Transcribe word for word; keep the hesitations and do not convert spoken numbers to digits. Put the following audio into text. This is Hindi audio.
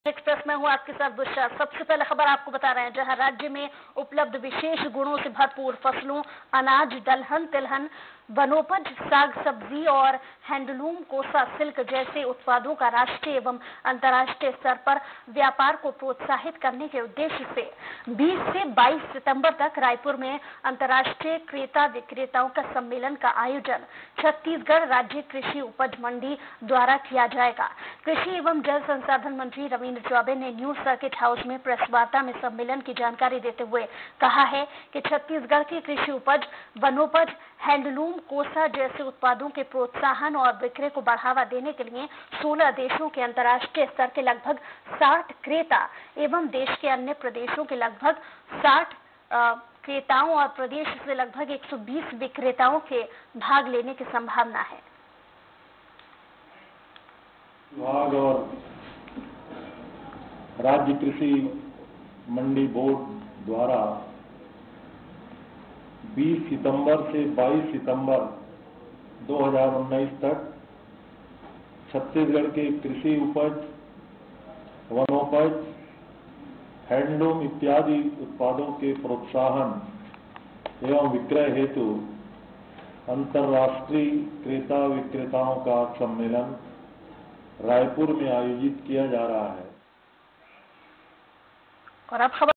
एक्सप्रेस में हूँ आपके साथ बुशरा। सबसे पहले खबर आपको बता रहे हैं, जहां राज्य में उपलब्ध विशेष गुणों से भरपूर फसलों, अनाज, दलहन, तिलहन, वनोपज, साग सब्जी और हैंडलूम, कोसा सिल्क जैसे उत्पादों का राष्ट्रीय एवं अंतर्राष्ट्रीय स्तर पर व्यापार को प्रोत्साहित करने के उद्देश्य से बीस से बाईस सितंबर तक रायपुर में अंतर्राष्ट्रीय क्रेता विक्रेताओं का सम्मेलन का आयोजन छत्तीसगढ़ राज्य कृषि उपज मंडी द्वारा किया जाएगा। कृषि एवं जल संसाधन मंत्री रविंद्र चौबे ने न्यू सर्किट हाउस में प्रेस वार्ता में सम्मेलन की जानकारी देते हुए कहा है कि छत्तीसगढ़ की कृषि उपज, वनोपज, हैंडलूम, कोसा जैसे उत्पादों के प्रोत्साहन और विक्रय को बढ़ावा देने के लिए सोलह देशों के अंतर्राष्ट्रीय स्तर के लगभग साठ क्रेता एवं देश के अन्य प्रदेशों के लगभग साठ क्रेताओं और प्रदेश से लगभग एक सौ बीस विक्रेताओं के भाग लेने की संभावना है। विभाग और राज्य कृषि मंडी बोर्ड द्वारा बीस सितंबर से बाईस सितंबर दो हज़ार उन्नीस तक छत्तीसगढ़ के कृषि उपज, वनोपज, हैंडलूम इत्यादि उत्पादों के प्रोत्साहन एवं विक्रय हेतु अंतर्राष्ट्रीय क्रेता विक्रेताओं का सम्मेलन रायपुर में आयोजित किया जा रहा है। और अब खबर